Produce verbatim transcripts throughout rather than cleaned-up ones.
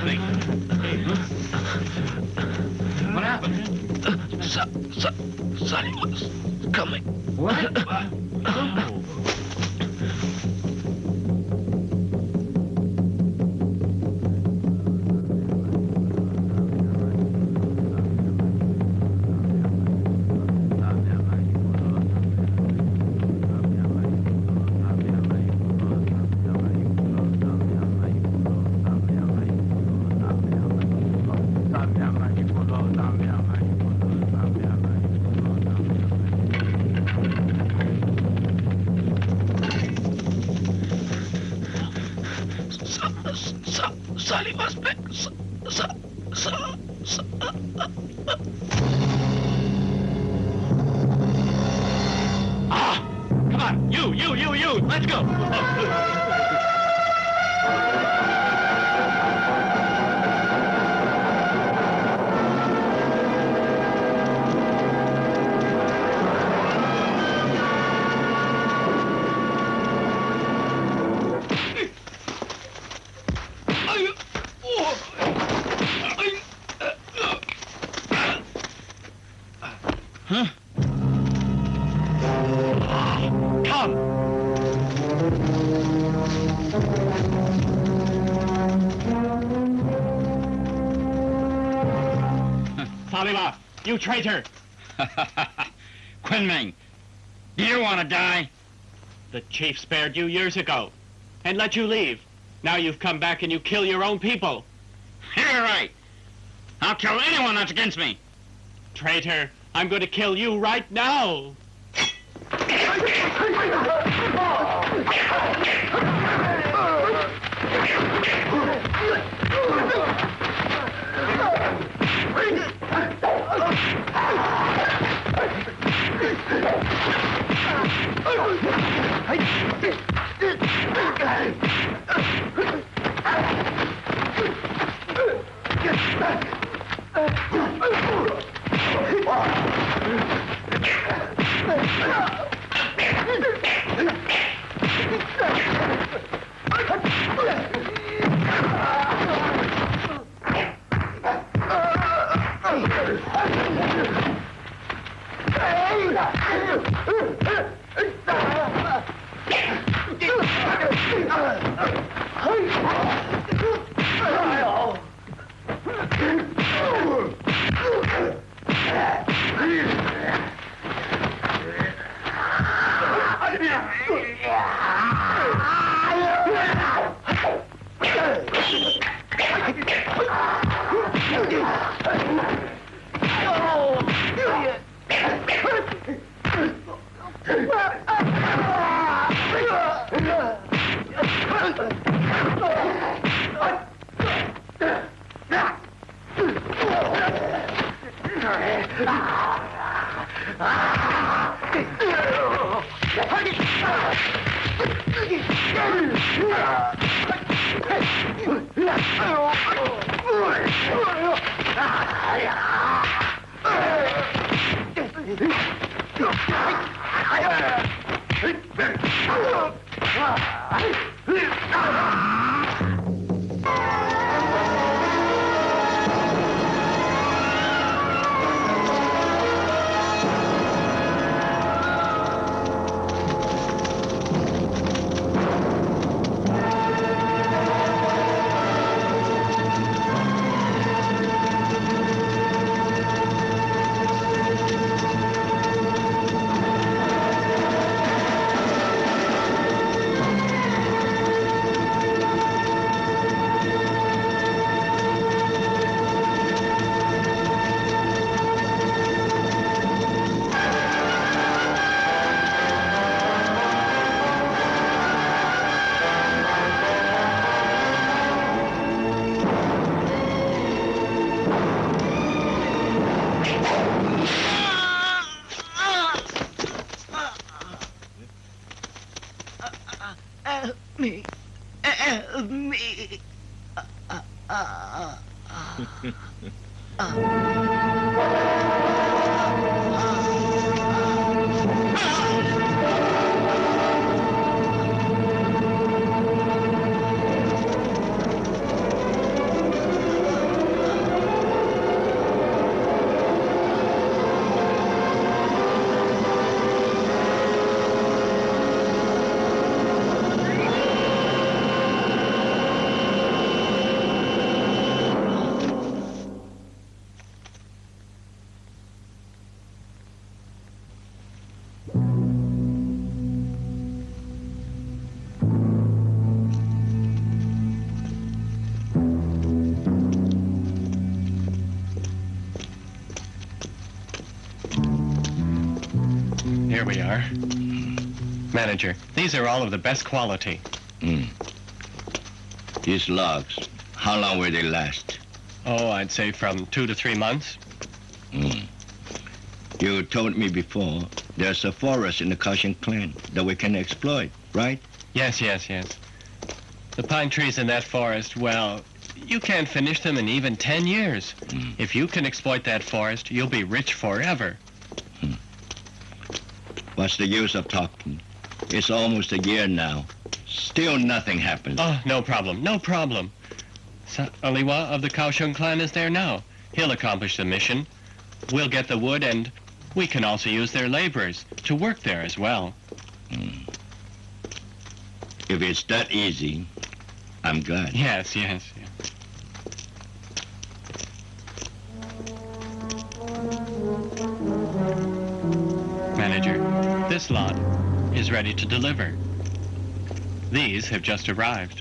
me. What happened? Sa Sa Sally was coming. What? Oh. Sally was back. Sa, sa, sa, sa. Ah! Come on, you, you, you, you. Let's go. Huh? Come! Saliva, you traitor! Kunming, do you want to die? The chief spared you years ago and let you leave. Now you've come back and you kill your own people. You're right. I'll kill anyone that's against me. Traitor, I'm going to kill you right now. Here we are. Manager, these are all of the best quality. Mm. These logs, how long will they last? Oh, I'd say from two to three months. Mm. You told me before there's a forest in the Kaohsiung clan that we can exploit, right? Yes, yes, yes. The pine trees in that forest, well, you can't finish them in even ten years. Mm. If you can exploit that forest, you'll be rich forever. Mm. What's the use of talking? It's almost a year now. Still nothing happens. Oh, no problem, no problem. Sa Aliwa of the Kaohsiung clan is there now. He'll accomplish the mission. We'll get the wood, and we can also use their laborers to work there as well. Mm. If it's that easy, I'm glad. Yes, yes, yes. Manager, this lot is ready to deliver. These have just arrived.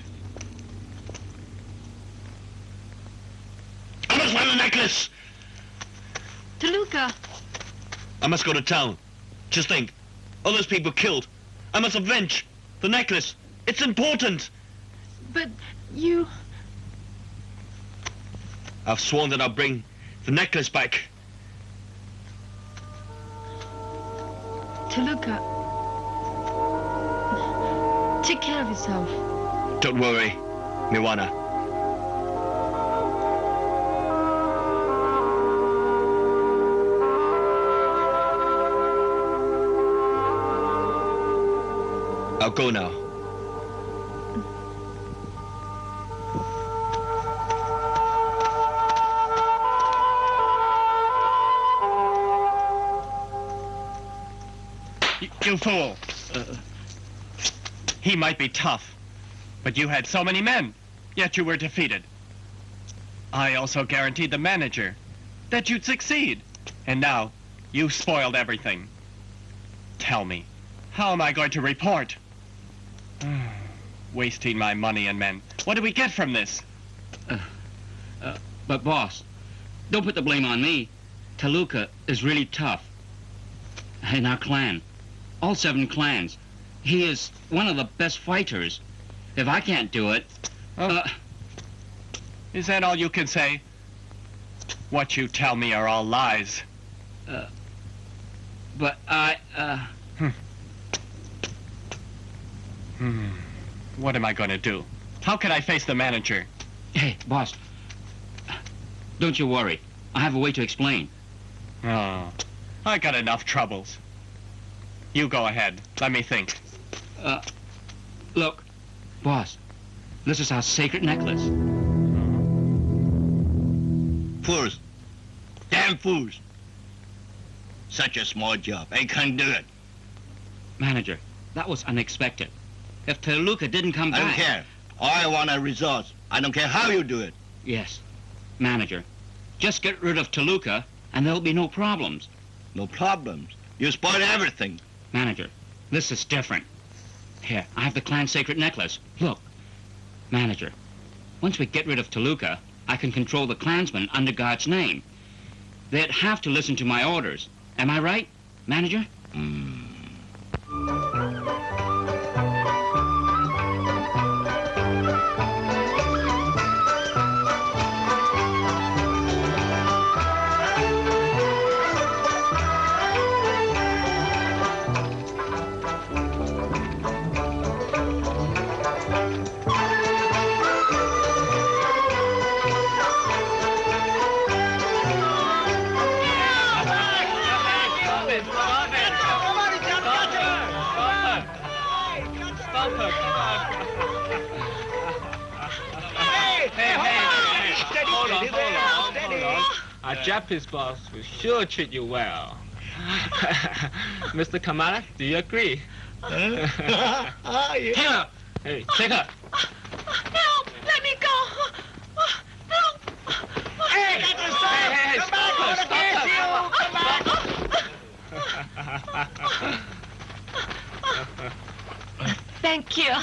I must find the necklace! Toluca! I must go to town. Just think, all those people killed. I must avenge the necklace. It's important. But you... I've sworn that I'll bring the necklace back. Toluca... Take care of yourself. Don't worry, Miwana. I'll go now. You, you fool! Uh, he might be tough, but you had so many men, yet you were defeated. I also guaranteed the manager that you'd succeed, and now you've spoiled everything. Tell me, how am I going to report? Wasting my money and men. What do we get from this? Uh, uh, but boss, don't put the blame on me. Toluca is really tough. In our clan, all seven clans, he is one of the best fighters. If I can't do it, Oh. uh, Is that all you can say? What you tell me are all lies. uh, but I, uh... Hmm. What am I going to do? How can I face the manager? Hey, boss, don't you worry. I have a way to explain. Oh, I got enough troubles. You go ahead. Let me think. Uh, look, boss, this is our sacred necklace. Fools. Damn fools. Such a small job. I can't do it. Manager, that was unexpected. If Toluca didn't come I back... don't care. All I want are results. I don't care how you do it. Yes, manager, just get rid of Toluca and there'll be no problems. No problems. You spoil everything. Manager, this is different. Here, I have the clan sacred necklace. Look. Manager, once we get rid of Toluca, I can control the clansmen under God's name. They'd have to listen to my orders. Am I right, manager? Mm. Our Japanese boss will sure treat you well. Mister Kamara, do you agree? Ah, yeah. Take her! Hey, take her! Help! Let me go! Help! Hey, got to stop! Hey, hey, Come stop her, back! Oh, thank you.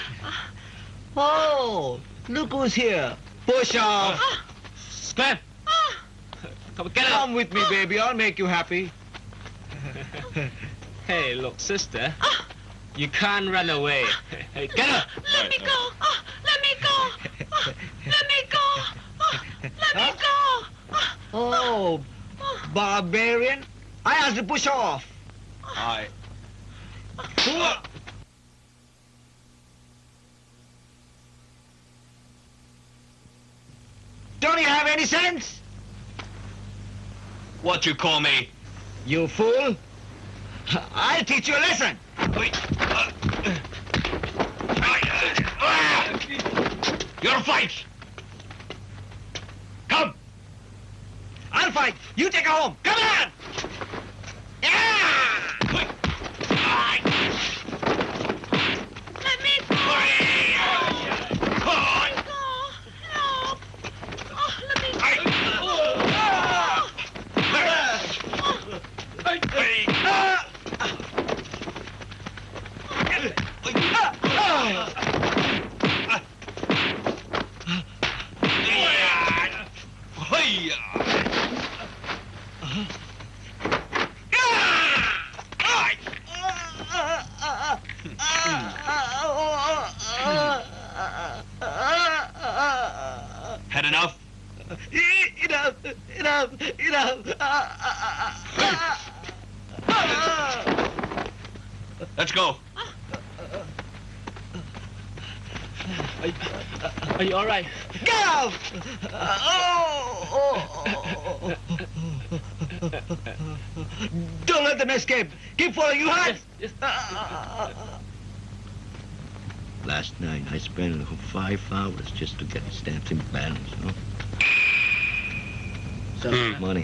Oh, look who's here. Push off. Scram! Come on, get Come out! with me, baby. I'll make you happy. Hey, look, sister. Ah. You can't run away. Hey, get up! Let me go. Oh, let me go. Oh, let me go. Oh, let me go. Oh, barbarian. I asked to push off. I... Don't you have any sense? What you call me? You fool. I'll teach you a lesson. Your fight! Come! I'll fight. You take her home. Come on! Yeah! Let me go. Let me go. Help. Oh, let me go. Had enough? Enough, enough, enough. Let's go. Are you all right? Get out! Oh, oh, oh. Don't let them escape. Keep following you hard. Yes, Last night, I spent five hours just to get the stamps in balance, you know? So Hmm. money.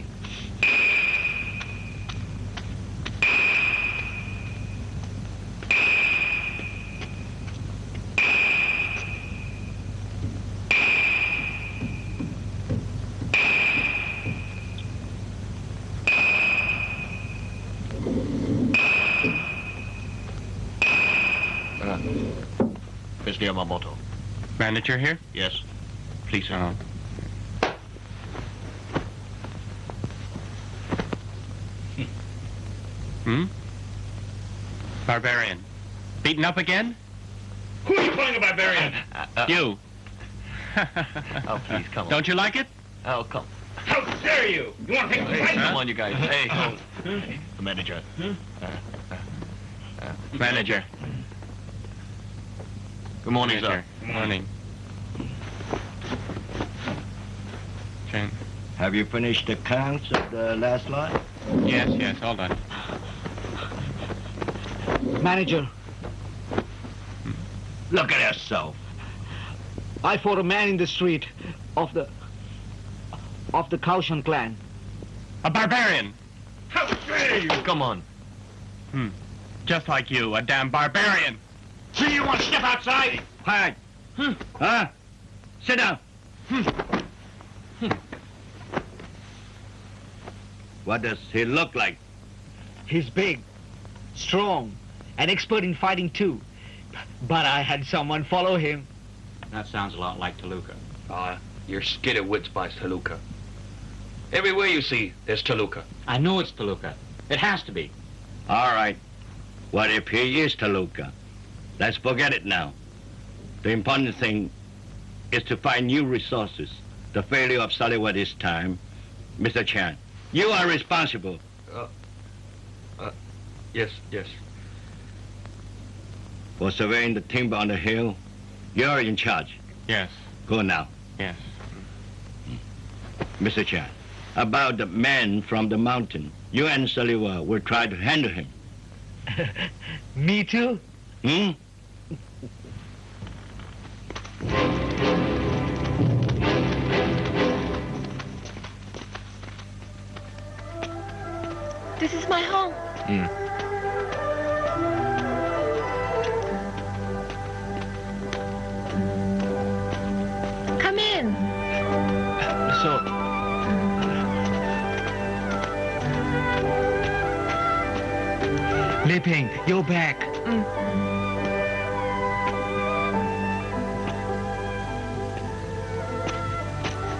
Mister Yamamoto. Manager here? Yes. Please, sir. Oh. Hmm? Barbarian. Beaten up again? Who are you calling a barbarian? You. Oh, please, come on. Don't you like it? Oh, come. How dare you? You want to take the fight? Huh? Come on, you guys. Hey, hold. Hey, the manager. Uh, uh, uh, Manager. Good morning, Manager. sir. Good morning. Chung. Have you finished the counts of the last lot? Yes, yes, hold on. Manager, Look at yourself. I fought a man in the street of the of the Kaoshan clan. A barbarian. How dare you? Come on. Hmm. Just like you, a damn barbarian. Do you want to step outside? Quiet. Hmm. Huh? Sit down. What does he look like? He's big, strong, and expert in fighting too. But I had someone follow him. That sounds a lot like Toluca. Ah, you're scared of wits by Toluca. Everywhere you see, there's Toluca. I know it's Toluca. It has to be. All right. What if he is Toluca? Let's forget it now. The important thing is to find new resources. The failure of Saliwa this time, Mister Chan, you are responsible. Yes, yes. For surveying the timber on the hill, you're in charge. Yes, Go now. yes. Mister Chan, about the man from the mountain, you and Saliwa will try to handle him. Me too? Hmm? This is my home. Come in. So, Li Ping, you're back.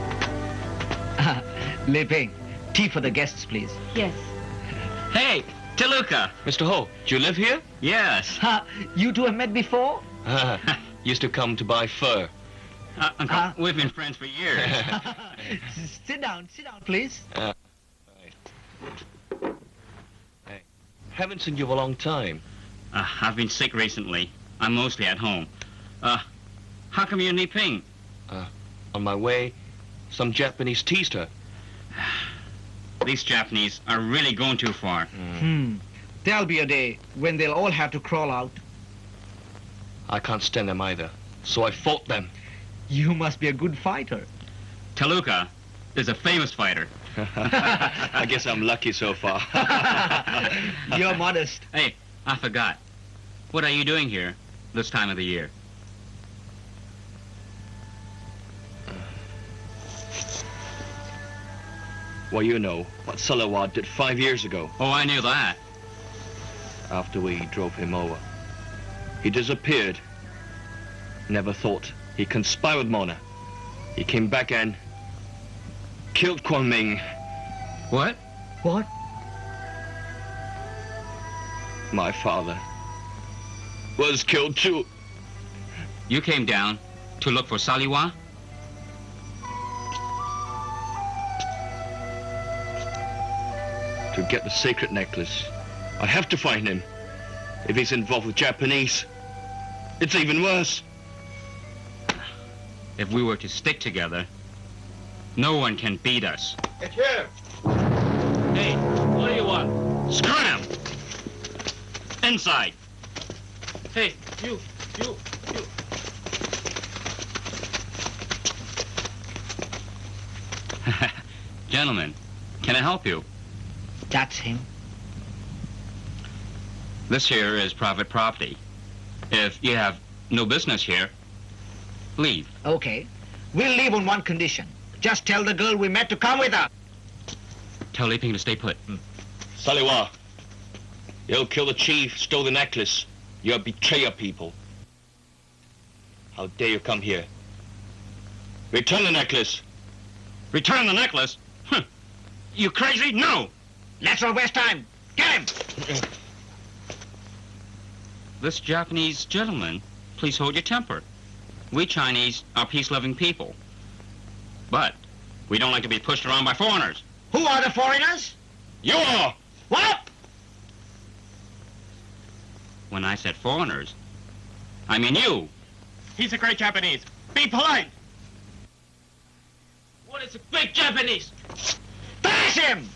Li Ping, tea for the guests, please. Yes. Hey, Toluca. Mister Ho, do you live here? Yes. Huh? You two have met before? Ah, used to come to buy fur. Uh, Uncle, Huh? we've been friends for years. Sit down, sit down, please. Uh, right. Hey, haven't seen you for a long time. Uh, I've been sick recently. I'm mostly at home. Uh, how come you're in Ping? On my way, some Japanese teased her. These Japanese are really going too far. Hmm. There'll be a day when they'll all have to crawl out. I can't stand them either, so I fought them. You must be a good fighter. Toluca is a famous fighter. I guess I'm lucky so far. You're modest. Hey, I forgot. What are you doing here this time of the year? Well, you know what Salawat did five years ago Oh, I knew that. after we drove him over. He disappeared. Never thought he conspired with Mona. He came back and killed Kwang Ming. What? What? My father was killed too. You came down to look for Saliwa? To get the sacred necklace, I have to find him. If he's involved with Japanese, it's even worse. If we were to stick together, no one can beat us. Hey, what do you want? Screw him! Inside! Hey, you, you, you. Gentlemen, can I help you? That's him. This here is private property. If you have no business here, leave. Okay. We'll leave on one condition. Just tell the girl we met to come with us. Tell Li Ping to stay put. Saliwa, you'll kill the chief, stole the necklace. You're a betrayer, people. How dare you come here? Return the necklace. Return the necklace? Huh. You crazy? No! Let's not waste time. Get him! This Japanese gentleman, please hold your temper. We Chinese are peace-loving people. But we don't like to be pushed around by foreigners. Who are the foreigners? You are! What? When I said foreigners, I mean you. He's a great Japanese. Be polite. What is a big Japanese? Finish him!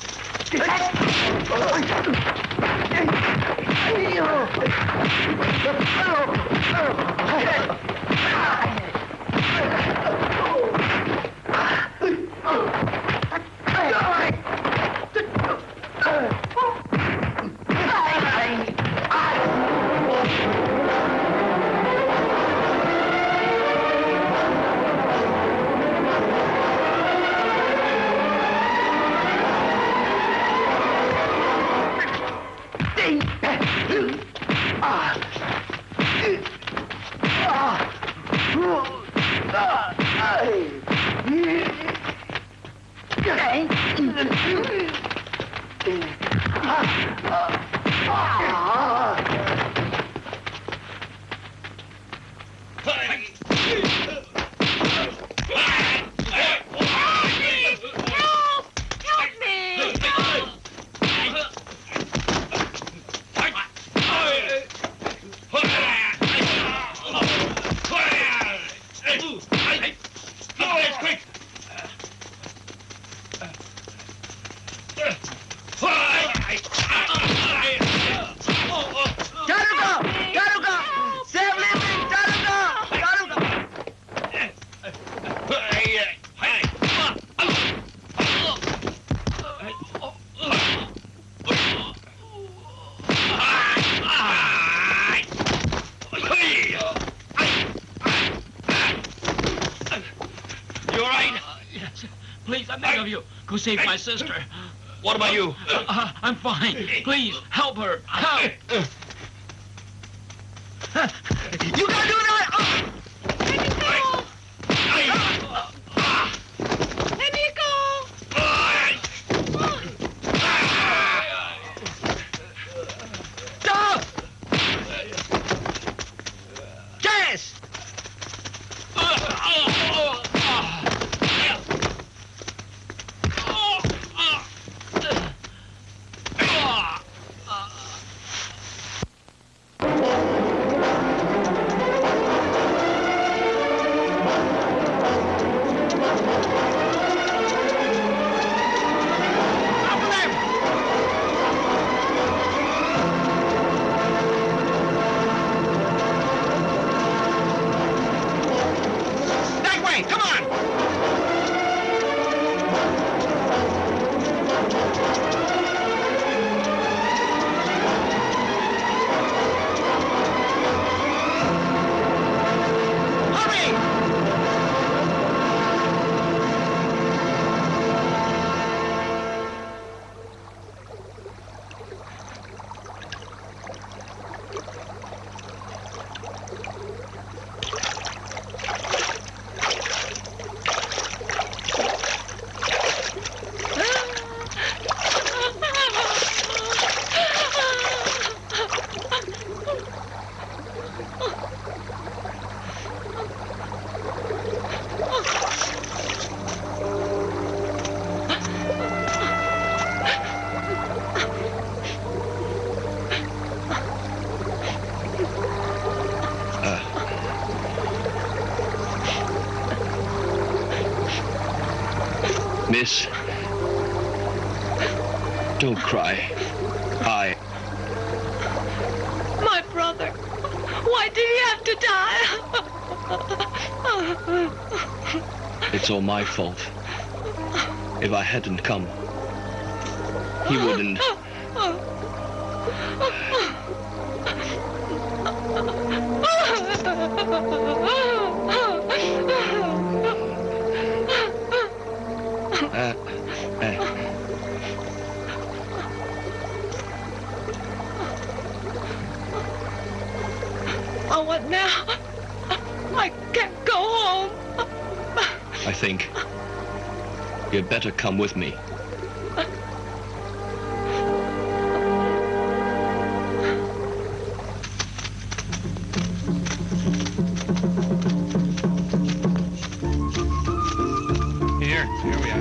Please, I beg of you, go save my sister. What about you? Uh, I'm fine. Please, help her. Help. You gotta do that! Oh. Let me go! Let me go! Miss, don't cry. I... My brother. Why did he have to die? It's all my fault. If I hadn't come, he wouldn't... Uh, uh. Oh, what now? I can't go home. I think you'd better come with me. Here, here we are.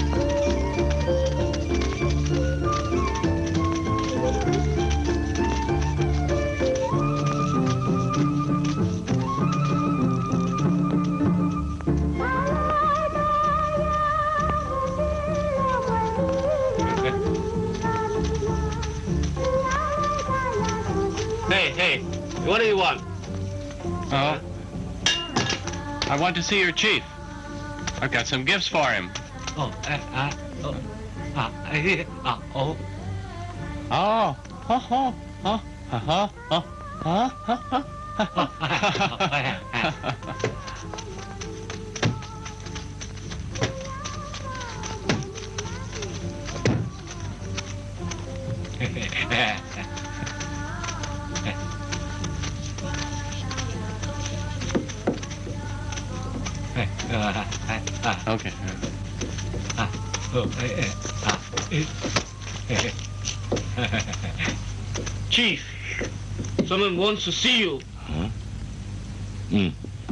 Hey, hey, what do you want? Oh? I want to see your chief. I've got some gifts for him. Oh, uh, uh, oh, uh, uh, oh. Oh, ho, ho, ho, ha, ha, ha, ha, ha, ha. Okay. Chief, someone wants to see you. Huh? Hmm.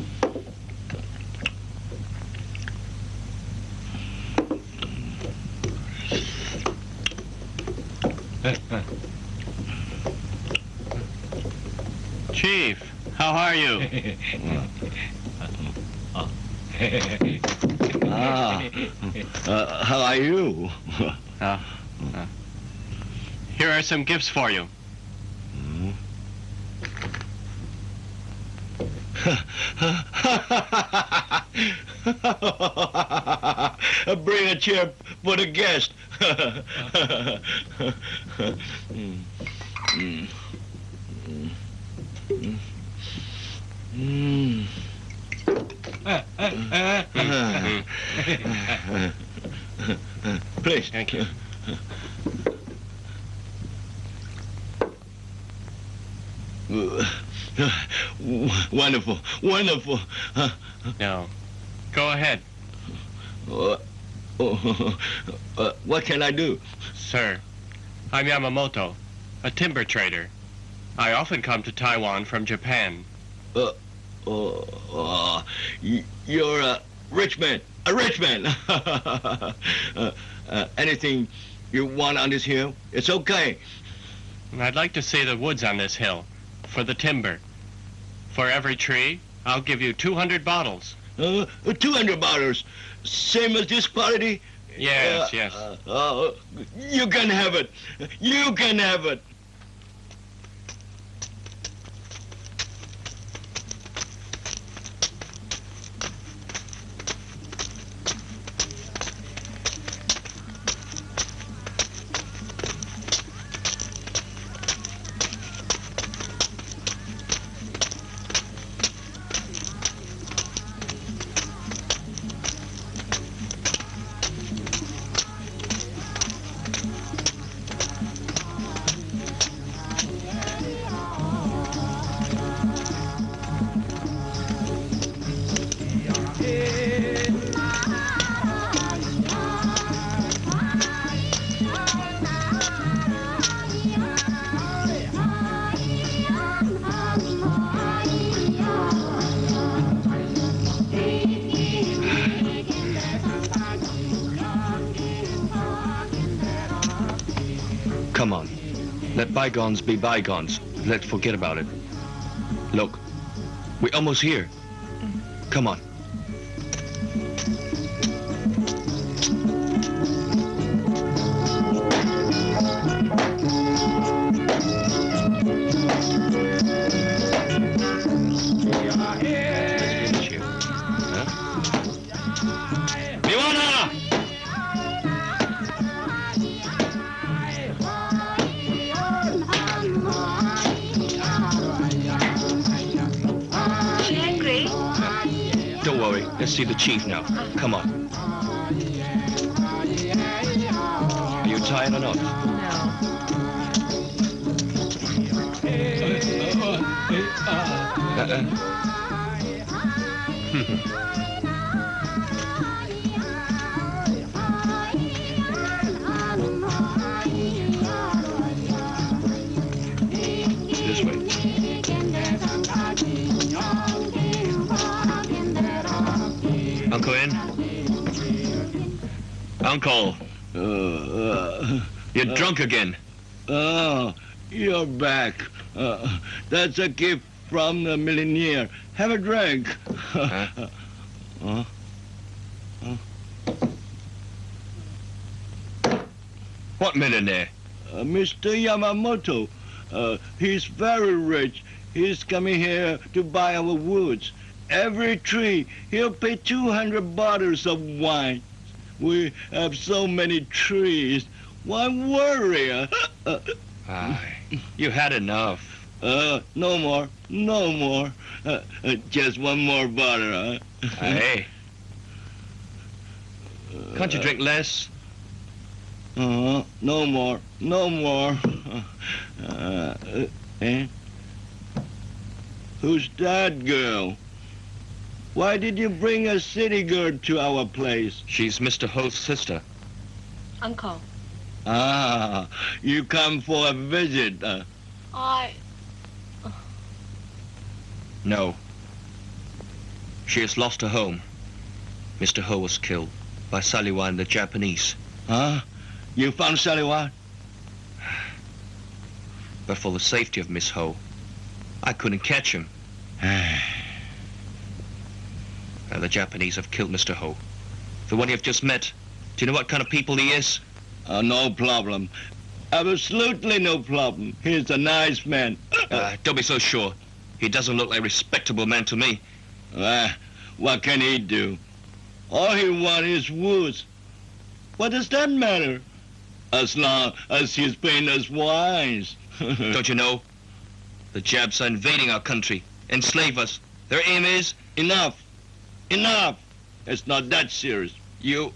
Chief, how are you? Ah, uh, how are you? Uh, uh, here are some gifts for you. Bring a chair for the guest. mm. Mm. Mm. Please. Thank you. Wonderful, wonderful. No. Go ahead. Uh, oh, uh, what can I do? Sir, I'm Yamamoto, a timber trader. I often come to Taiwan from Japan. Uh, uh, uh, you're a rich man, a rich man. uh, uh, anything you want on this hill, it's okay. I'd like to see the woods on this hill for the timber. For every tree, I'll give you two hundred bottles. Uh, two hundred bottles, same as this quality? Yes, uh, yes. Uh, uh, you can have it. You can have it. Come on. Let bygones be bygones. Let's forget about it. Look, we're almost here. Come on. story. Let's see the chief now. Come on. Are you tired or not? Uh-uh. This way. Uncle in? Uncle! Uh, uh, You're uh, drunk again. Oh, you're back. Uh, that's a gift from the millionaire. Have a drink. Huh? uh, uh, What millionaire? uh, Mister Yamamoto. Uh, he's very rich. He's coming here to buy our woods. Every tree, he'll pay two hundred bottles of wine. We have so many trees. Why worry? Uh, uh, Aye. You had enough. uh, no more, no more. Uh, uh, just one more bottle, huh? Hey. Can't you drink less? Uh, no more, no more. Uh, uh, eh? Who's that girl? Why did you bring a city girl to our place? She's Mister Ho's sister. Uncle, Ah, you come for a visit. Uh, I... No. She has lost her home. Mister Ho was killed by Saliwa and the Japanese. huh? You found Saliwa? But for the safety of Miss Ho, I couldn't catch him. Now the Japanese have killed Mister Ho. The one you've just met. Do you know what kind of people he is? Uh, no problem. Absolutely no problem. He's a nice man. Uh, don't be so sure. He doesn't look like a respectable man to me. Uh, what can he do? All he wants is woods. What does that matter? As long as he's paying us wines. Don't you know? The Japs are invading our country, enslave us. Their aim is... Enough. Enough. It's not that serious. You...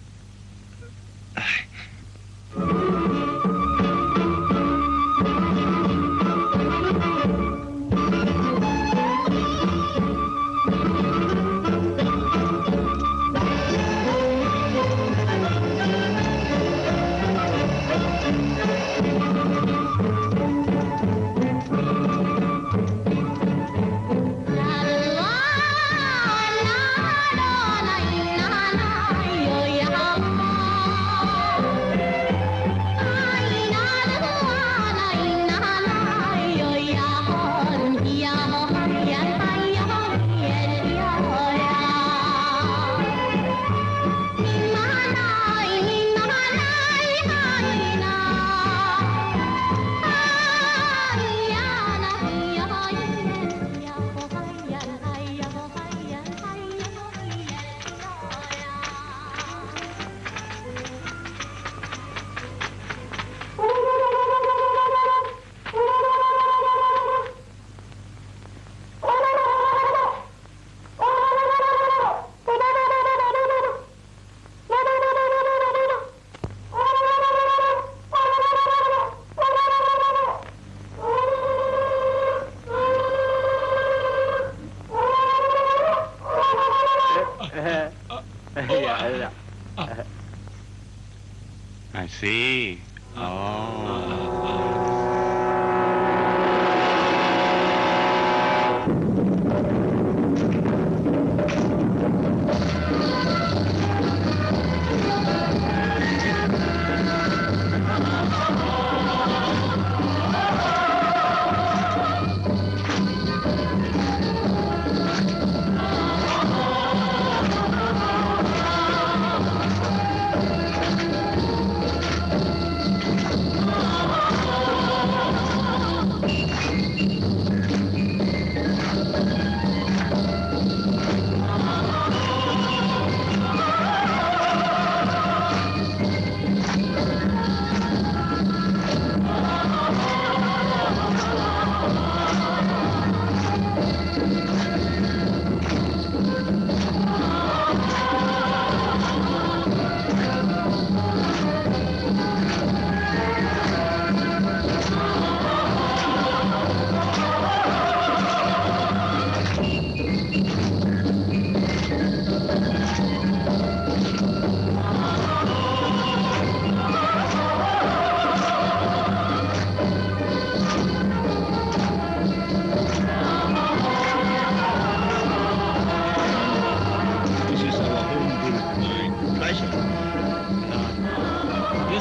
I see. Oh.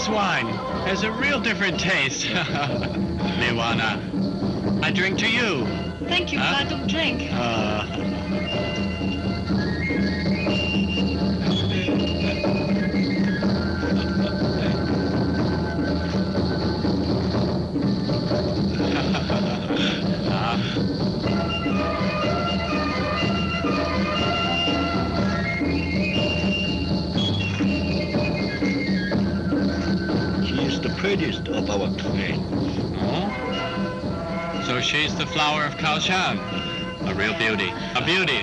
wine has a real different taste. Lewana, I drink to you. Thank you, but Huh? I don't drink. Uh, She is the prettiest of our clan. oh? So she's the flower of Kaohsiung. A real beauty. A beauty.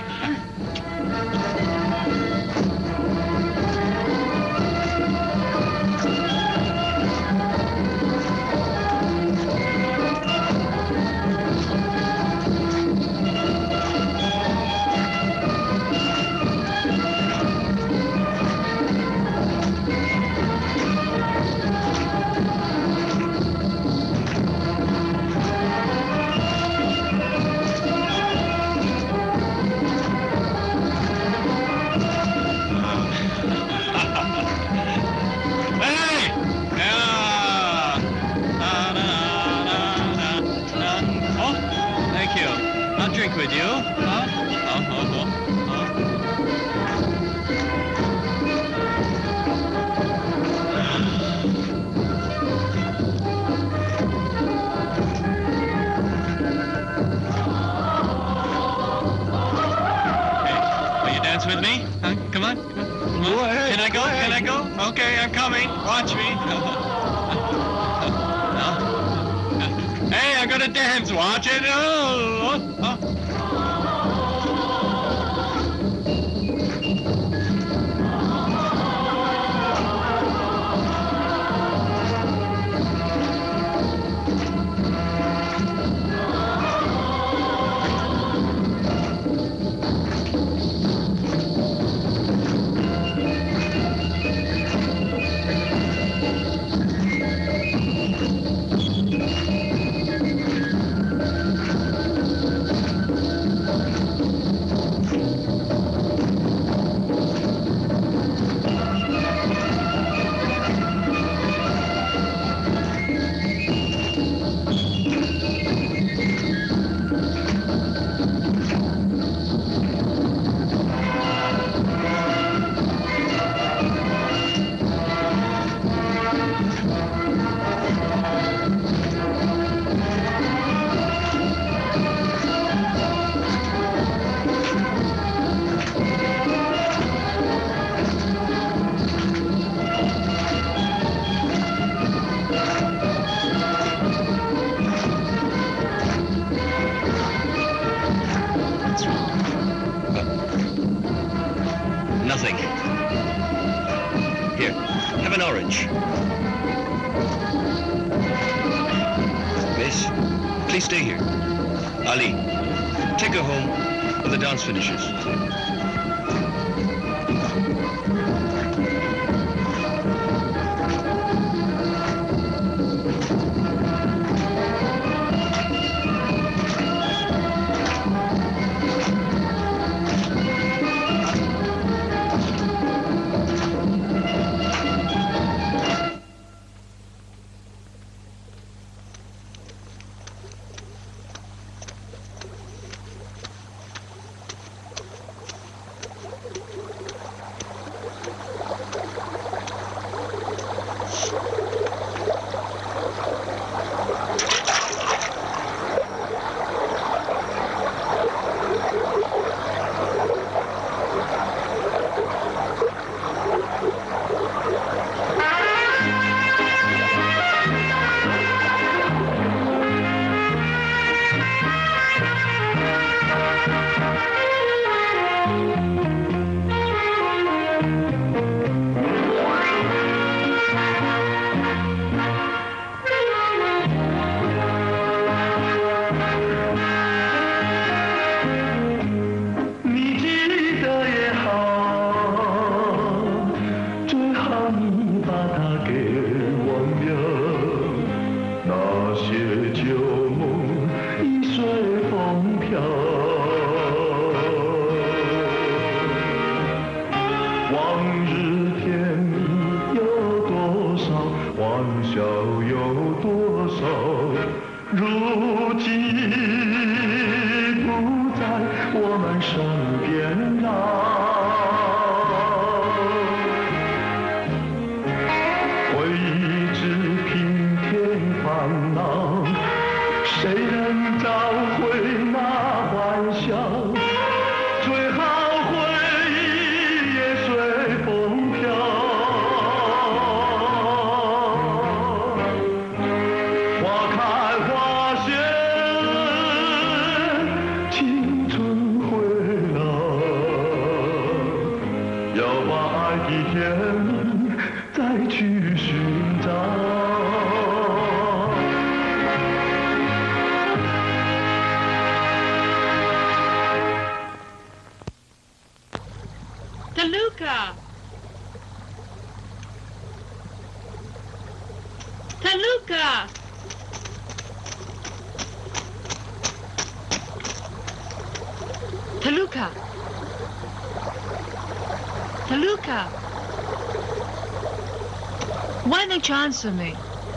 Hey! Yeah! Da, da, da, da, da. Oh, thank you. I'll drink with you. Huh? Oh, oh, oh, oh. Hey, will you dance with me? Huh? Come on. Come on. Come on. Go ahead, Can I go? go ahead. Can I go? Okay, I'm coming. Watch me. Hey, I'm gonna dance. Watch it. Oh, oh, oh. Nothing. Here, have an orange. Miss, please stay here. Ali, take her home when the dance finishes. 如今不在我们身边啦。回忆只平添烦恼，谁能找回那欢笑？最好回忆也随风飘。花开花谢，青春回来，要把爱的甜再去寻找。 Taluka! Taluka! Taluka! Taluka! Why don't you answer me?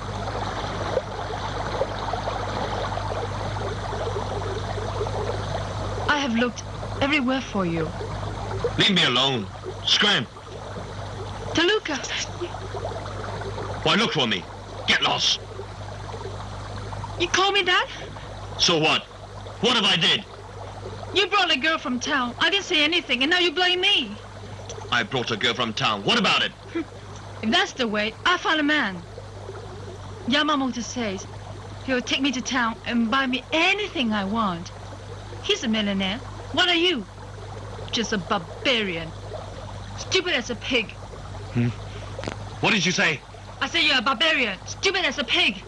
I have looked everywhere for you. Leave me alone. Scram. Taluka! Why look for me? Get lost. You call me that? So what? What have I did? You brought a girl from town. I didn't say anything, and now you blame me. I brought a girl from town. What about it? If that's the way, I found a man. Yamamoto says he'll take me to town and buy me anything I want. He's a millionaire. What are you? Just a barbarian. Stupid as a pig. Hmm? What did you say? I say you're a barbarian. Stupid as a pig.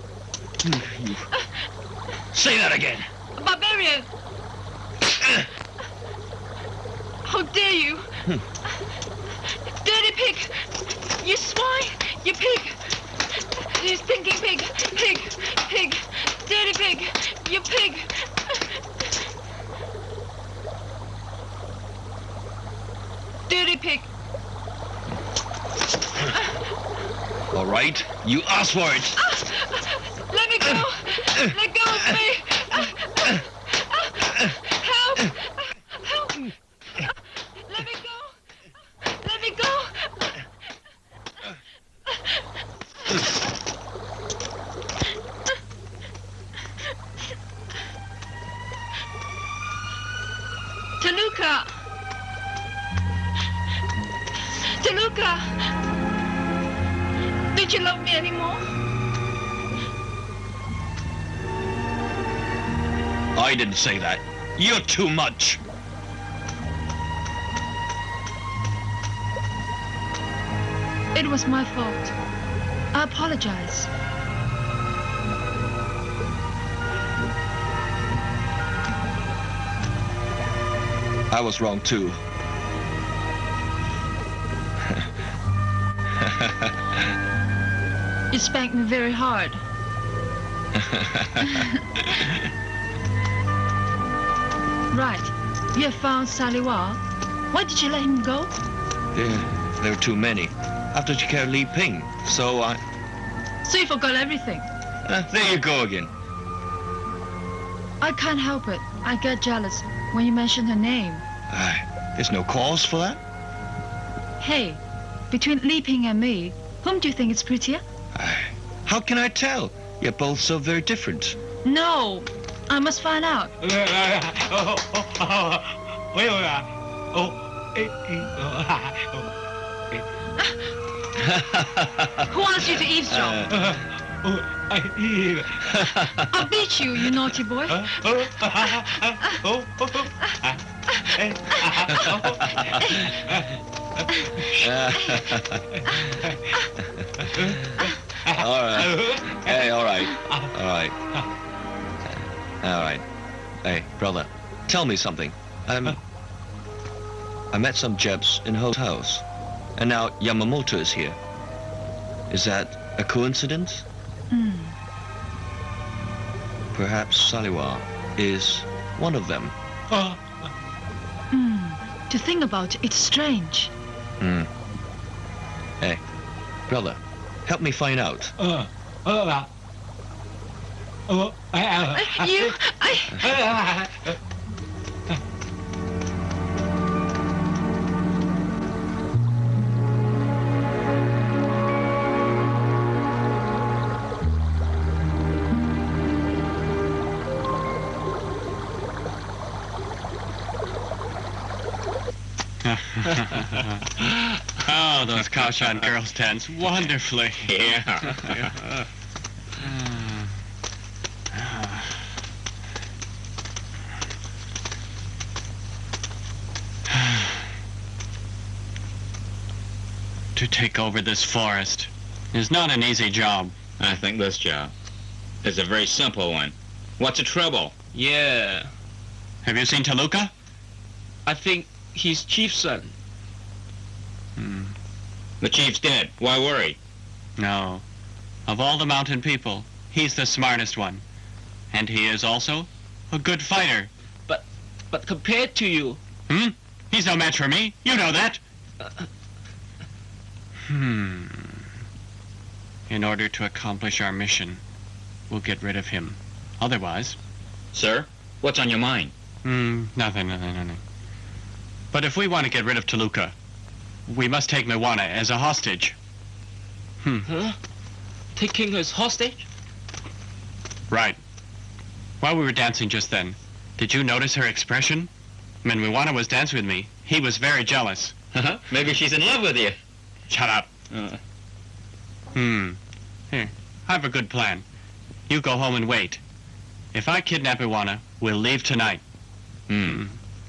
Say that again. A barbarian. How dare you? Dirty pig. You swine. You pig. You stinking pig. Pig. Pig. Dirty pig. You pig. Dirty pig. All right. You asked for it. Let me go. Let go of me. Help. Help. Let me go. Let me go. Taluka. Taluka. Don't you love me anymore? I didn't say that. You're too much. It was my fault. I apologize. I was wrong too. You spanked me very hard. Right. You have found Saliwa. Why did you let him go? Yeah, there were too many. After she killed Li Ping, so I... So you forgot everything. Uh, there you go again. I can't help it. I get jealous when you mention her name. Uh, there's no cause for that. Hey, between Li Ping and me, whom do you think is prettier? Uh, how can I tell? You're both so very different. No, I must find out. Who wants you to eavesdrop? I'll beat you, you naughty boy. All right. Hey, all right. All right. All right. Hey, brother, tell me something. Um, I met some Japs in hotels, and now Yamamoto is here. Is that a coincidence? Mm. Perhaps Saliwa is one of them. Mm. To think about it, it's strange. Hmm. Hey, brother, help me find out. Oh, I, I, You, I... I, Oh, those Kaoshan girls dance wonderfully. Yeah. To take over this forest is not an easy job. I think this job is a very simple one. What's the trouble? Yeah, Have you seen Toluca? I think he's chief's son. Hmm. The chief's dead. Why worry? No. Of all the mountain people, he's the smartest one. And he is also a good fighter. But compared to you, Hmm? He's no match for me. You know that. Hmm. In order to accomplish our mission, we'll get rid of him. Otherwise... Sir, what's on your mind? Hmm, nothing, nothing, nothing. But if we want to get rid of Toluca, we must take Moana as a hostage. Hmm. huh? Taking her as hostage? Right. While we were dancing just then, did you notice her expression? When Moana was dancing with me, he was very jealous. Maybe she's in love with you. Shut up. Uh, Hmm. Here, I have a good plan. You go home and wait. If I kidnap Moana, we'll leave tonight. hmm.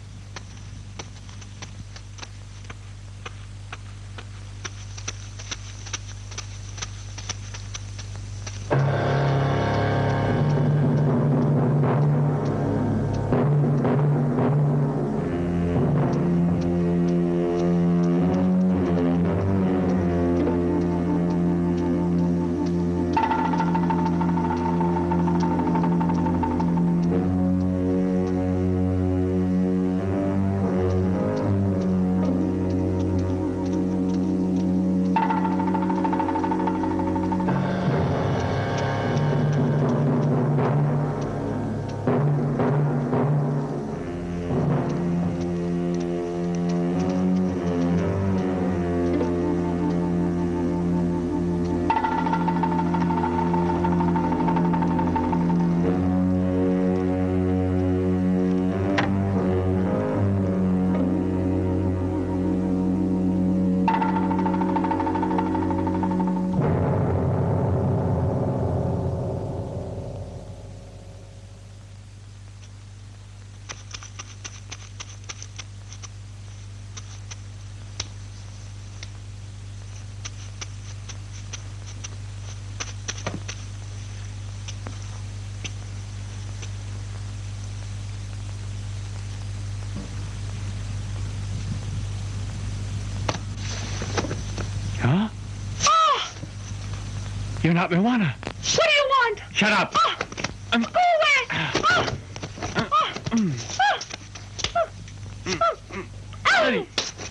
Huh? Oh, You're not Moana. what do you want? Shut up. Oh, Um, go away. Oh, oh, mm. oh, oh, oh, oh.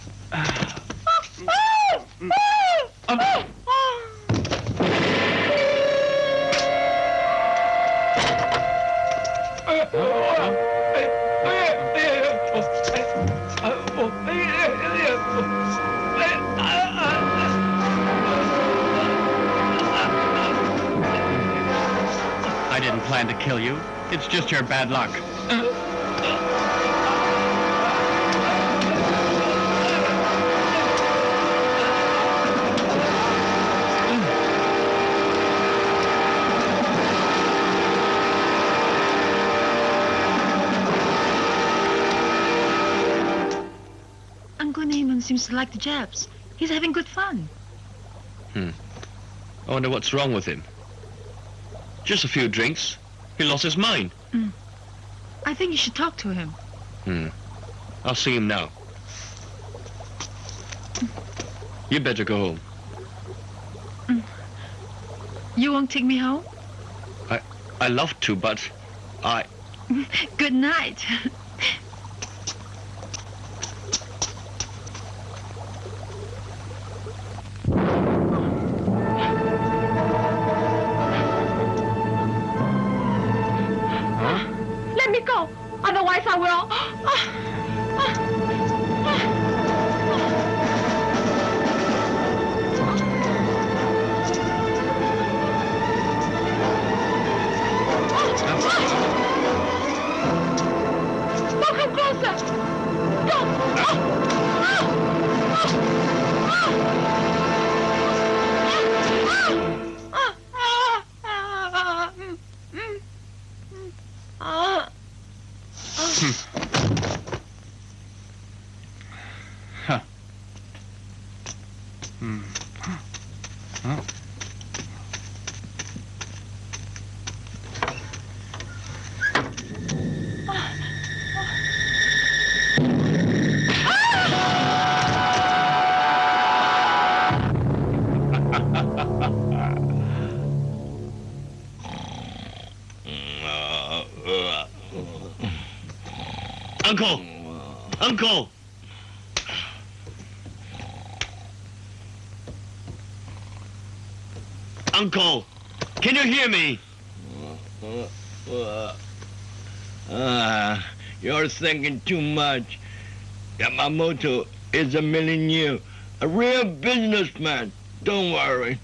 Oh, oh, oh, oh. I didn't plan to kill you. It's just your bad luck. Uncle Naaman seems to like the Japs. He's having good fun. I wonder what's wrong with him. Just a few drinks. He lost his mind. I think you should talk to him. Hmm. I'll see him now. You better go home. You won't take me home? I love to, but I... Good night. otherwise I will. Don't come closer. Don't. Huh. Hmm. Huh. Uncle! Uncle! Uncle! Can you hear me? Ah, you're thinking too much. Yamamoto is a millionaire, a real businessman. Don't worry.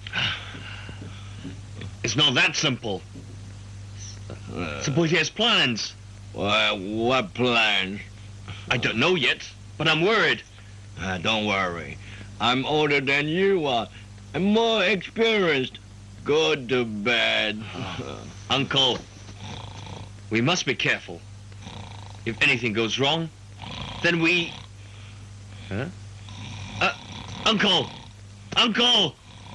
It's not that simple. Uh, Suppose he has plans. Well, what plans? I don't know yet, but I'm worried. Ah, don't worry. I'm older than you are and more experienced. Go to bed. Uncle, we must be careful. If anything goes wrong, then we... Huh? Uh, Uncle! Uncle!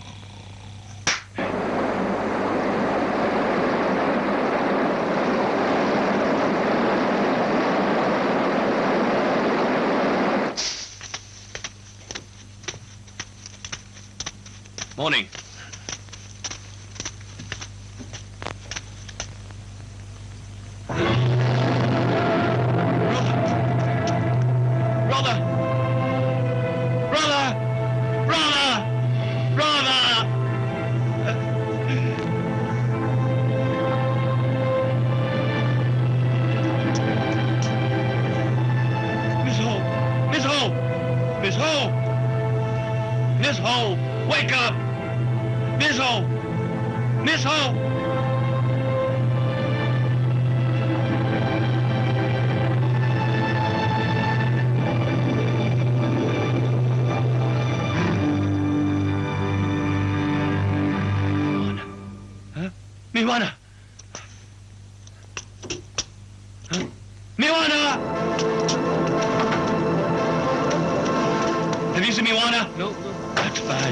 Morning. Brother! Brother! Brother! Brother! Miss Ho! Miss Ho! Miss Ho! Miss Ho! Wake up! Miss Ho! Miss Ho! Miwana! Huh? Miwana! Have you seen Miwana? No, no. That's bad.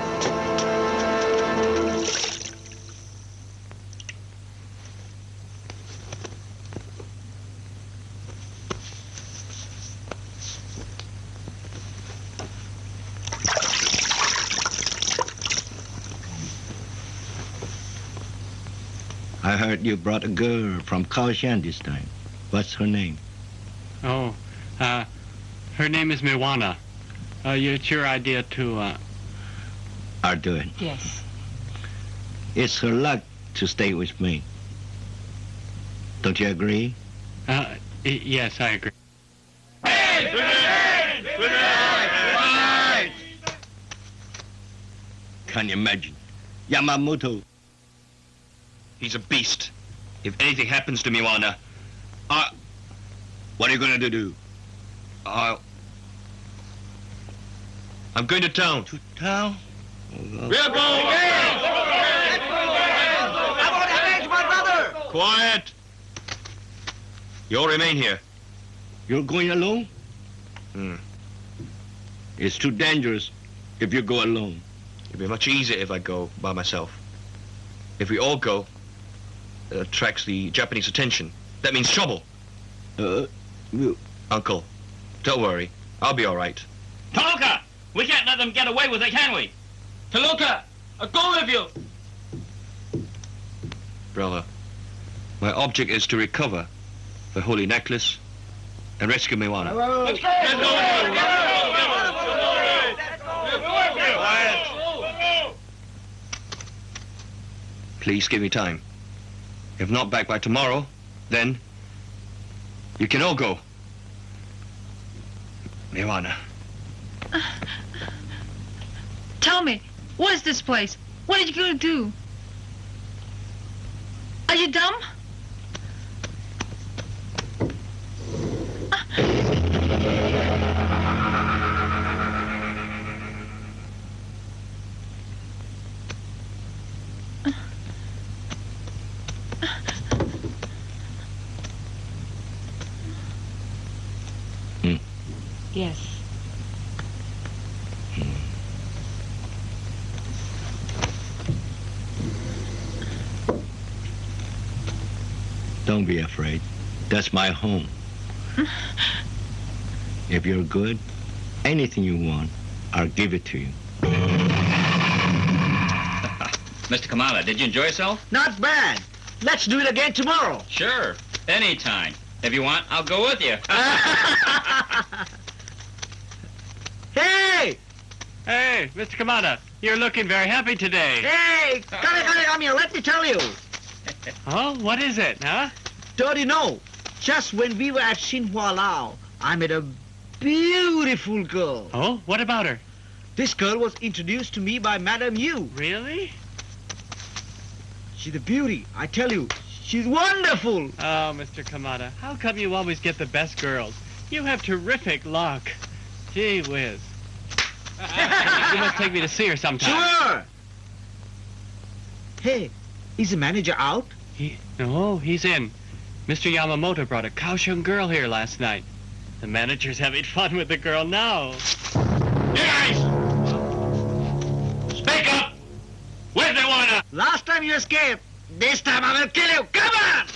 I heard you brought a girl from Kaohsiung this time. What's her name? Oh, uh, her name is Miwana. Uh, it's your idea to, uh... I'll do it. Yes. It's her luck to stay with me. Don't you agree? Uh, y- yes, I agree. Can you imagine? Yamamoto. He's a beast. If anything happens to Miwana, I... What are you going to do? I'll... I'm going to town. To town? We're going! Quiet! You'll remain here. You're going alone? Hmm. It's too dangerous if you go alone. It'd be much easier if I go by myself. If we all go, it attracts the Japanese attention. That means trouble. Uh, you... Uncle, don't worry. I'll be all right. Toluca! We can't let them get away with it, can we? Toluca, I'll go with you. Brother, my object is to recover the holy necklace and rescue Miwana. Let's go! Let's go! Quiet! Please give me time. If not back by tomorrow, then You can all go. Miwana. Tell me, what is this place? What are you going to do? Are you dumb? Yes. Don't be afraid. That's my home. If you're good, anything you want, I'll give it to you. Mister Kamala, did you enjoy yourself? Not bad. Let's do it again tomorrow. Sure, anytime. If you want, I'll go with you. Hey! Hey, Mister Kamada, you're looking very happy today. Hey! Come here, come here, come here. Let me tell you. Oh, what is it, huh? Don't you know? Just when we were at Xinhua Lao, I met a beautiful girl. Oh, what about her? This girl was introduced to me by Madame Yu. Really? She's a beauty, I tell you. She's wonderful. Oh, Mister Kamada, how come you always get the best girls? You have terrific luck. Gee whiz. You must take me to see her sometime. Sure. Hey, is the manager out? He, no, he's in. Mister Yamamoto brought a Kaohsiung girl here last night. The manager's having fun with the girl now. You guys! Speak up! Where's the water? Last time you escaped. This time I will kill you. Come on!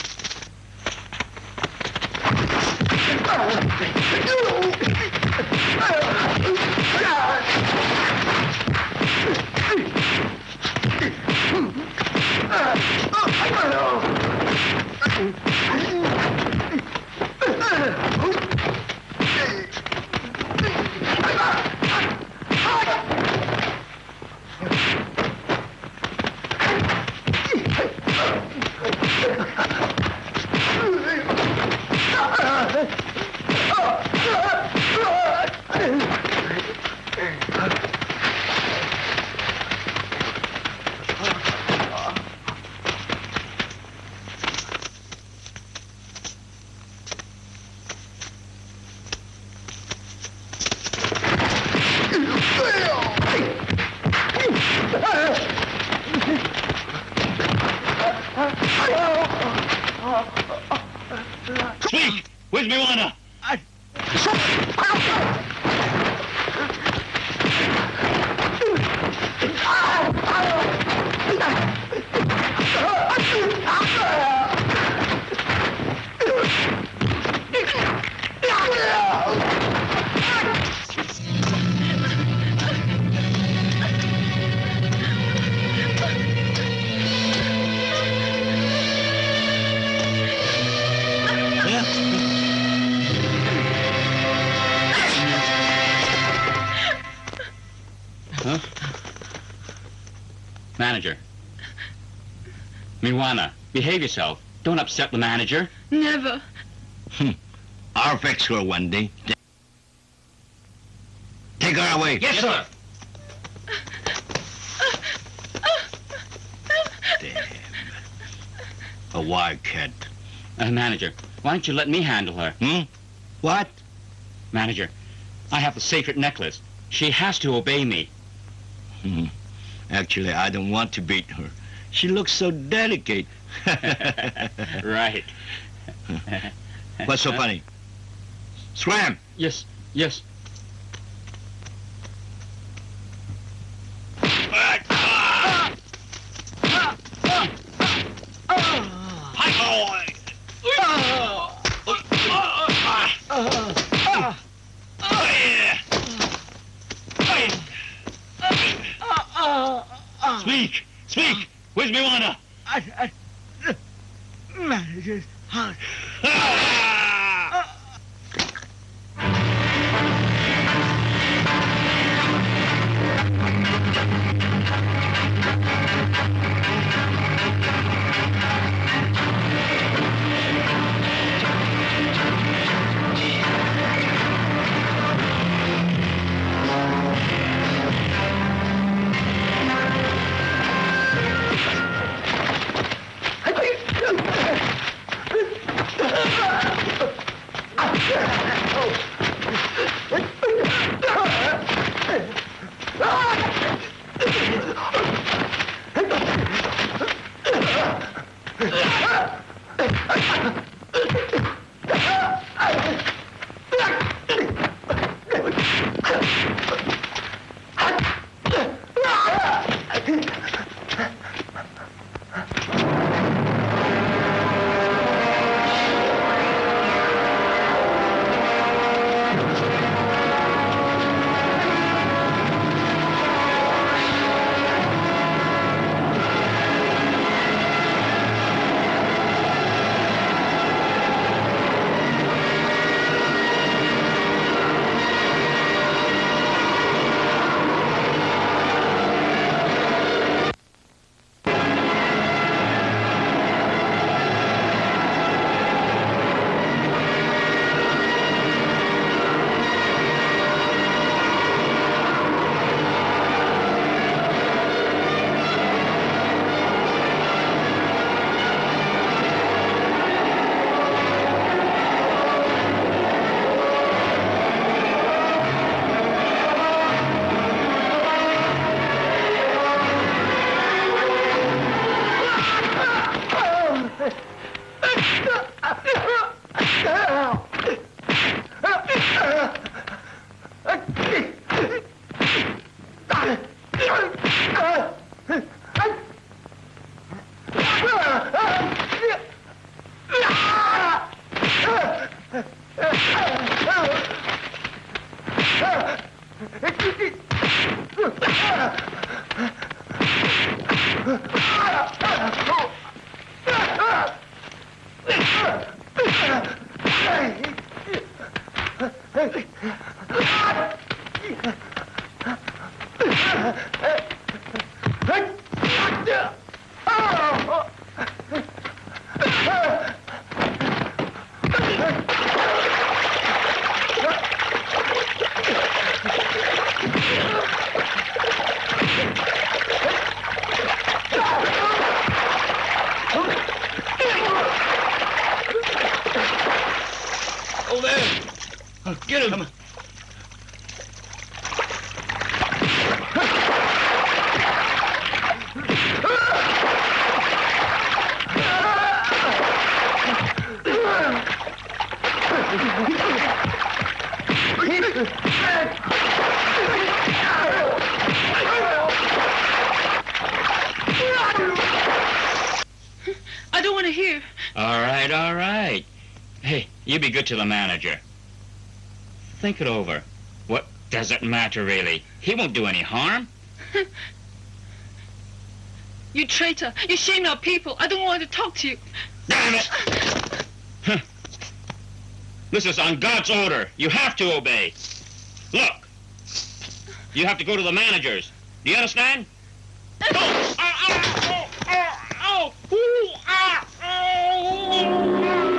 Speak! Where's Miwana? Huh? Manager. Miwana, behave yourself. Don't upset the manager. Never. I'll fix her one day. Take her away. Yes, sir. Damn. A wild cat. Uh, manager, why don't you let me handle her? Hmm? What? Manager, I have the sacred necklace. She has to obey me. Hmm. Actually, I don't want to beat her. She looks so delicate. Right. What's so funny? Swam! Yes, yes. Speak! Speak! Where's Miwana? I, I, manager's heart. Get him! Come on. I don't want to hear. All right, all right. Hey, you be good to the manager. Think it over. What does it matter, really? He won't do any harm. You traitor! You shame our people! I don't want to talk to you! Damn it! Huh. This is on God's order. You have to obey. Look, you have to go to the managers. Do you understand? Oh! Oh! Oh! Oh! Oh! Ooh, ah, oh.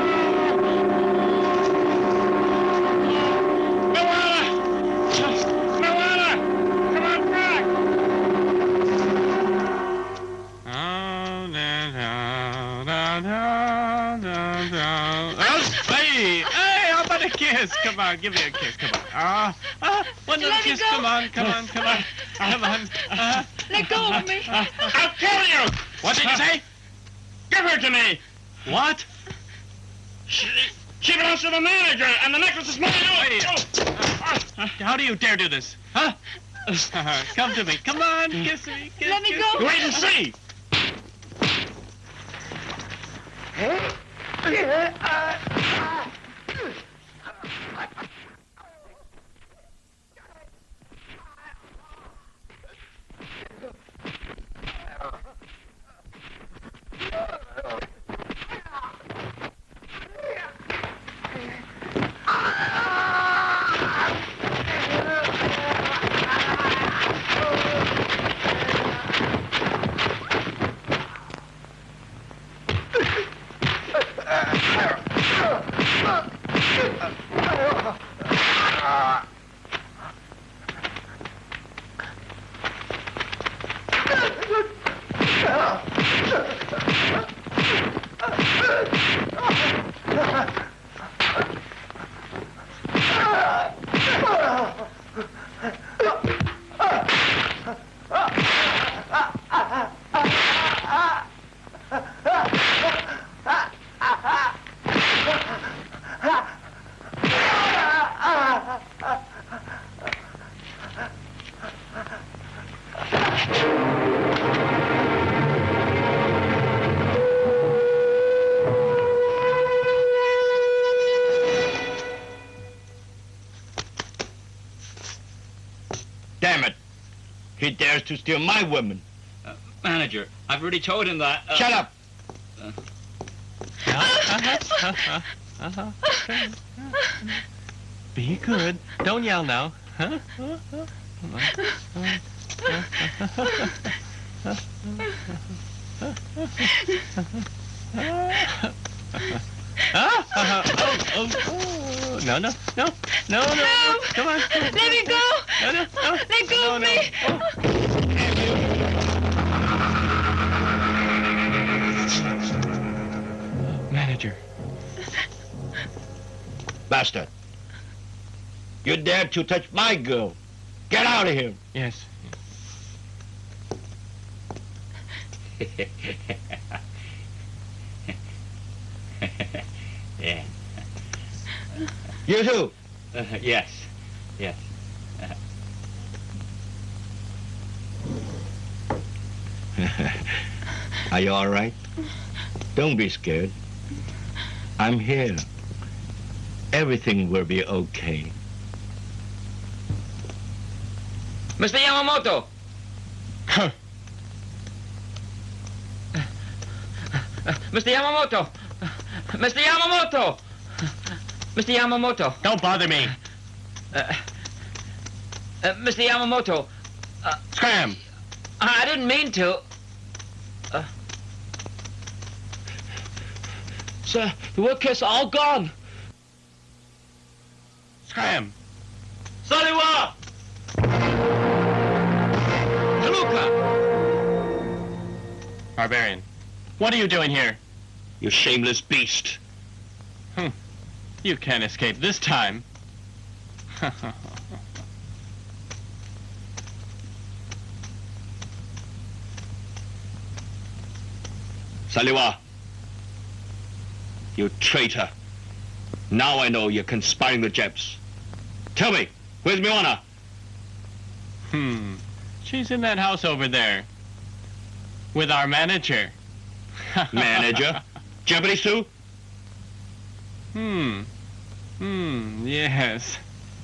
Kiss, come on, give me a kiss, come on. Ah, uh, uh, one little kiss, go. come on, come on, come on, come on. Uh, Let go of me. Uh, I'll kill you! What did you say? Give her to me! What? She, she belongs to the manager, and the necklace is mine. Hey, uh, how do you dare do this? Huh? Uh, come to me, come on, kiss me, kiss, Let me kiss go. me. Wait and see! Damn it! He dares to steal my women. Uh, manager, I've already told him that... Uh, Shut up! Uh, Uh-huh, uh-huh, uh-huh. Be good. Don't yell now. Huh? Ah, uh, oh, oh, oh. No, no, no, no, no, no. Come on. Let me go. No, no, no. Let go no, of no. me. Oh. Manager. Bastard. You dare to touch my girl. Get out of here. Yes. yeah. You too. Uh, yes. Yes. Are you all right? Don't be scared. I'm here. Everything will be okay. Mister Yamamoto! Mister Yamamoto! Mister Yamamoto! Mister Yamamoto! Don't bother me. Uh, uh, Mister Yamamoto! Uh, Scram! I didn't mean to. Uh, Sir, the workers are all gone. Scram! Saliwa! Barbarian, what are you doing here? You shameless beast. Hmm. You can't escape this time. Saliwa. You traitor. Now I know you're conspiring with Japs. Tell me, where's Miwana? Hmm. She's in that house over there. With our manager. Manager? Japanese too? Hmm. Hmm, yes.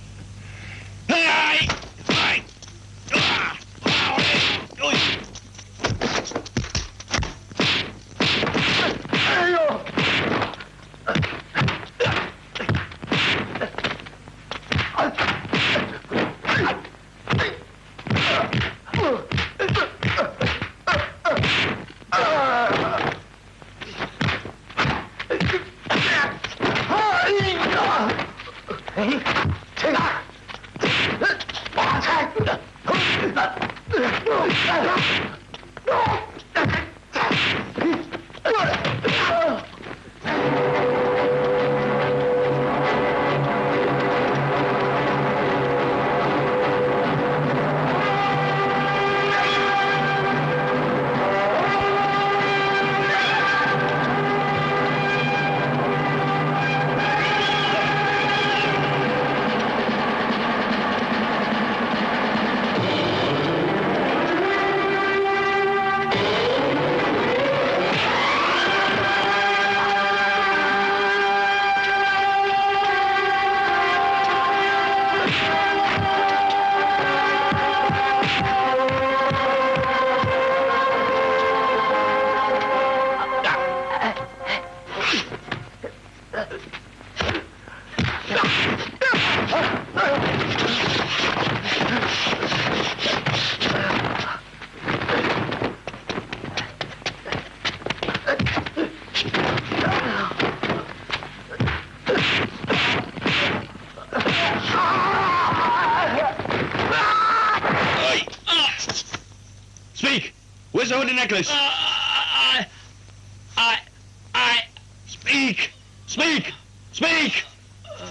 Speak! Where's the holy necklace? Uh, I... I... I... Speak! Speak! Speak! Uh,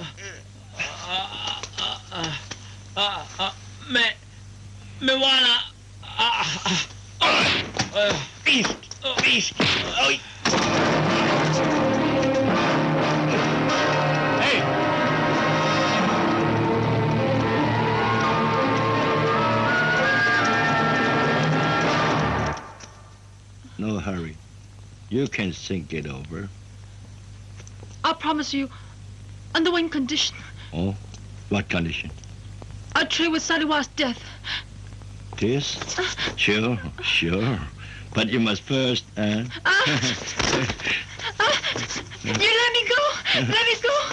uh, uh, uh, uh, me... Miwana... Uh, uh, uh, Beast! Beast! Oh. Hey! You can think it over. I promise you, under one condition. Oh? What condition? I'll trade with Saliwa's death. This? Sure, sure. But you must first, uh... Uh, uh, you let me go! Let me go!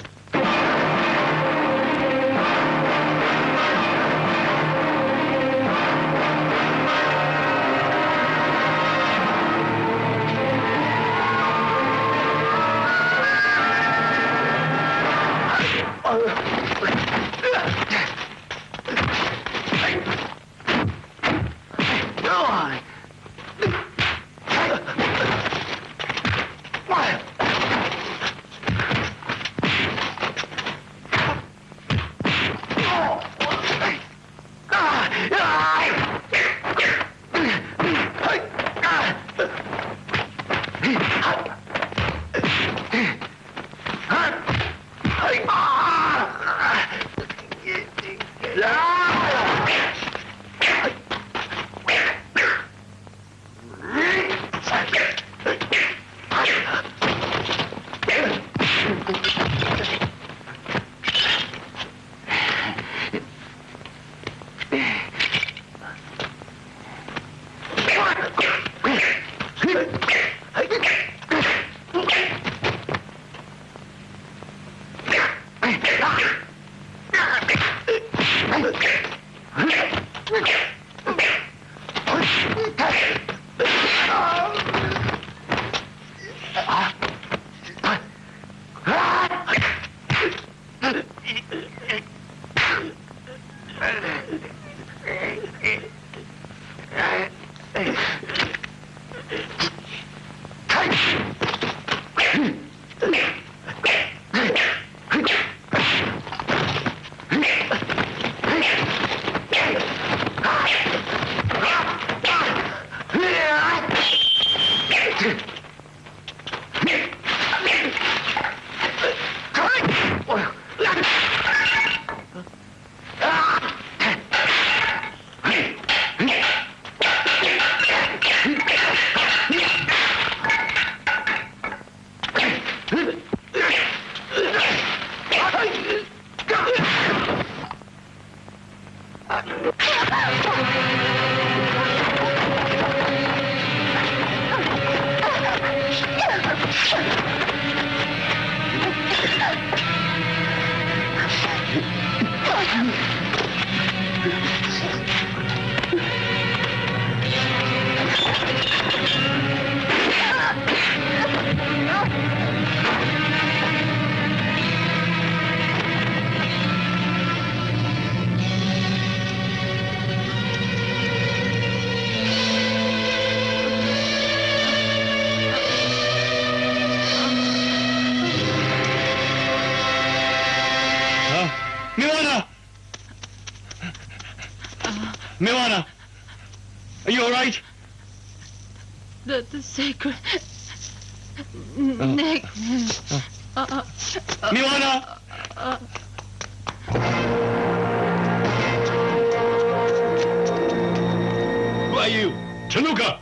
Milana! Are you all right? The, the sacred necklace. Uh, uh, uh, Milana! Uh, Who are you? Tanuka!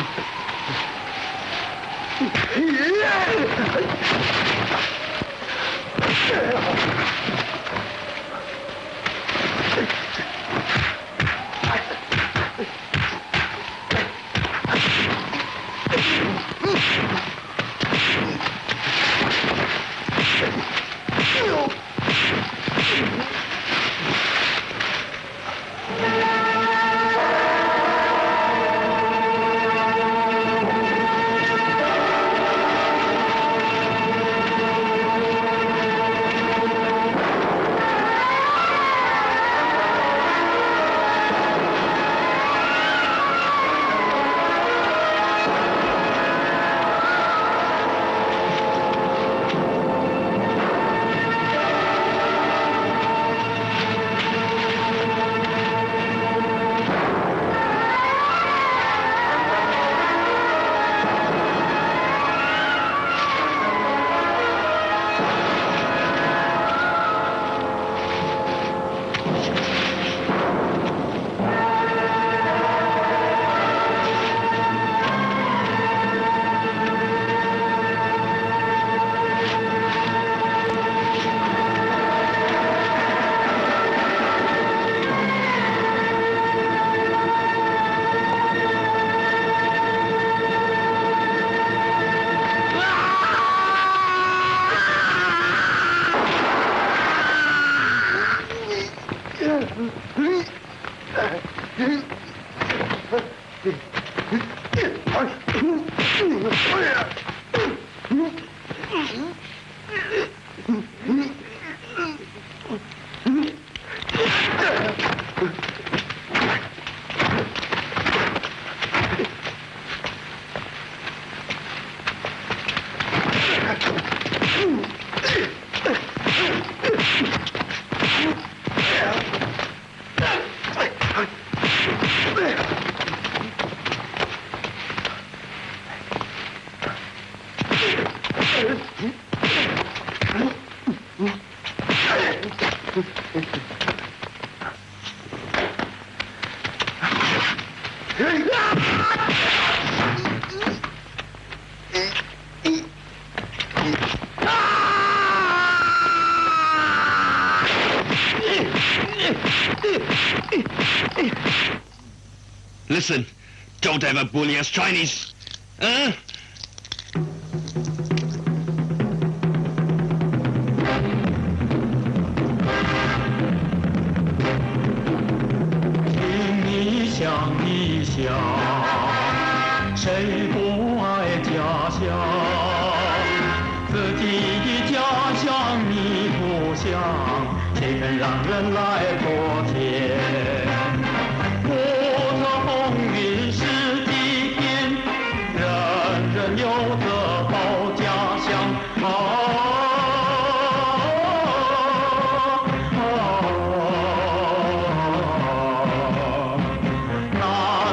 Listen, don't ever bully us Chinese. Huh?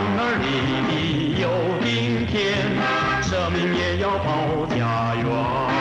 生命也要保家园。